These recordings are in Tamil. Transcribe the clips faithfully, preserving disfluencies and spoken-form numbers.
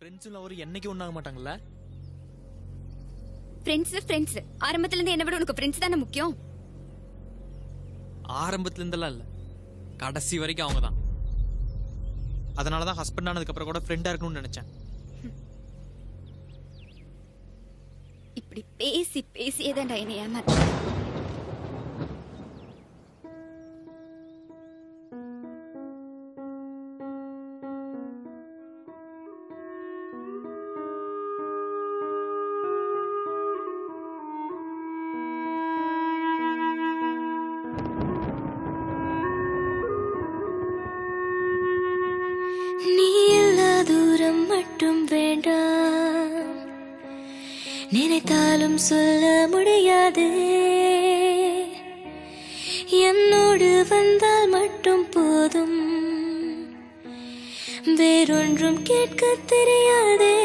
ஃப்ரெண்ட்ஸும் லவர் என்னைக்கு ஒண்ணாக மாட்டாங்கல்ல? ஃப்ரெண்ட்ஸ் ஃப்ரெண்ட்ஸ் ஆரம்பத்துல இருந்து என்ன விட உனக்கு ஃப்ரெண்ட்ஸ் தானே முக்கியம். ஆரம்பத்துல இருந்தெல்லாம் இல்ல, கடைசி வரைக்கும் அவங்க தான். அதனாலதான் ஹஸ்பண்ட் ஆனதுக்கு அப்புறம் கூட ஃப்ரெண்டா இருக்கணும்னு நினைச்சேன். இப்படி பேசி பேசியே தான்டா என்னை ஏமாத்த. நினைத்தாலும் சொல்ல முடியாது, என்னோடு வந்தால் மட்டும் போதும், வேறொன்றும் கேட்க தெரியாதே.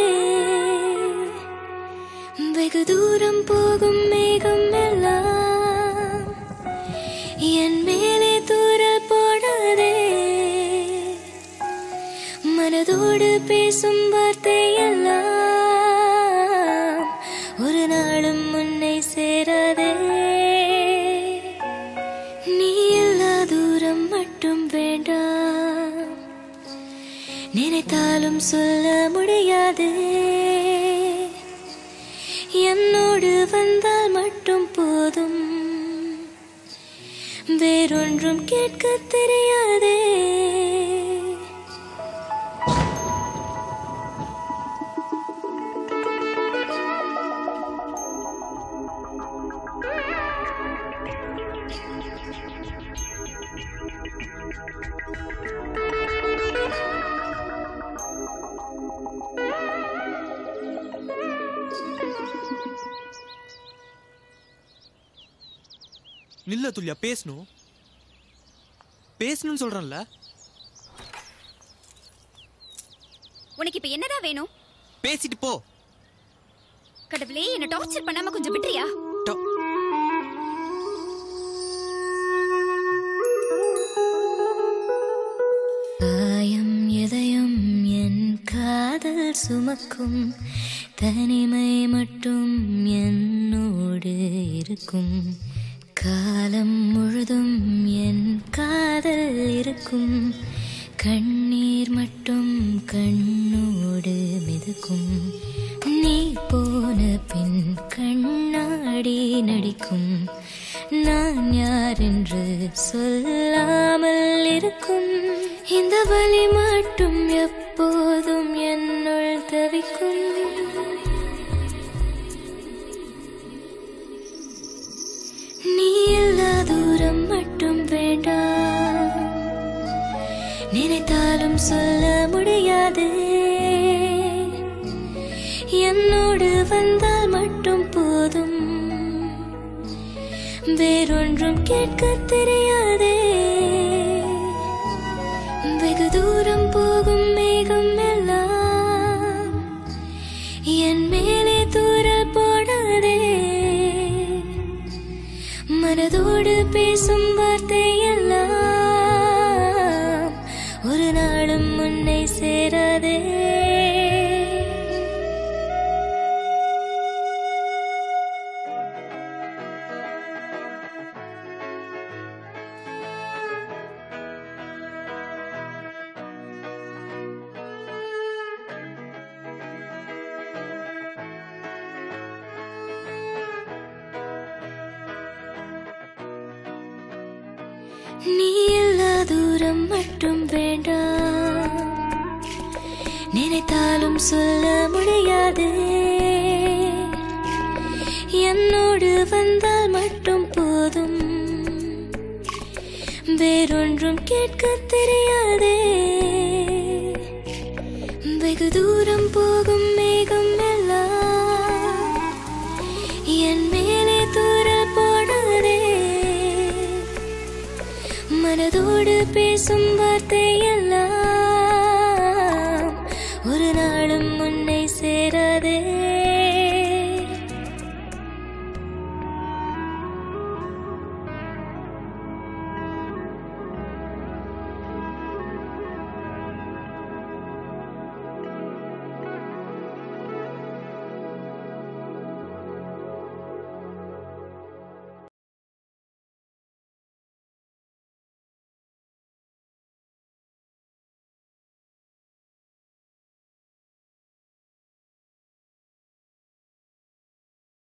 வெகு தூரம் போகும் மேகம் எல்லாம் என் மேலே தூரல் போடாதே. மனதோடு பேசும் வார்த்தை எல்லாம் ஒரு நாளும் முன்னை சேராதே. நீ எல்லா தூரம் மட்டும் வேண்டாம், நினைத்தாலும் சொல்ல முடியாது, என்னோடு வந்தால் மட்டும் போதும், வேறொன்றும் கேட்க தெரியாதே. நில்ல துல்லியா, பேசணும் பேசணும்னு சொல்றேன்ல. உனக்கு இப்ப என்னதான் வேணும்? பேசிட்டு போ. கடவுளே, என்ன டார்ச்சர் பண்ணாம கொஞ்சம் விட்டுறியா? காயம் எதையும் என் காதல் சுமக்கும், தனிமை மட்டும் என்னோடு இருக்கும், காலம் முழுதும் என் காதல் இருக்கும், கண்ணீர் மட்டும் கண்ணோடு மிதக்கும், நீ போன பின் கண்ணாடி நடிக்கும், நான் யார் என்று சொல்லாமல் இருக்கும், இந்த வலி மட்டும் எப்போதும் என்னுள் தவிக்கும். நீ எல்லா தூரம் மட்டும் வேண்டாம், நினைத்தாலும் சொல்ல முடியாது, என்னோடு வந்தால் மட்டும் போதும், வேறொன்றும் கேட்க தெரியாதே. வெகு தூரம் போகும் மேகம் எல்லாம் என் மேலே தூரல் போடாதே. மனதோடு பேசும் வார்த்தை எல்லாம் ஒரு நாளும் முன்னை சேராதே. நீ எல்லா தூரம் மட்டும் வேண்டாம், நினைத்தாலும் சொல்ல முடியாது, என்னோடு வந்தால் மட்டும் போதும், வேறொன்றும் கேட்க தெரியாதே. வெகு தூரம் போகும் மேகம் எல்லாம் என் மேலே தூரல் போடாதே. மனதோடு பேசும் வார்த்தை எல்லாம் ஒரு நாளும் முன்னை சே